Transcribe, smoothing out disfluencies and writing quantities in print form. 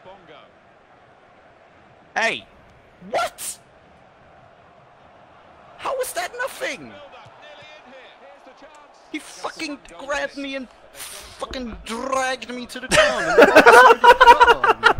Hey! What? How was that nothing? He fucking grabbed me and fucking dragged me to the ground. And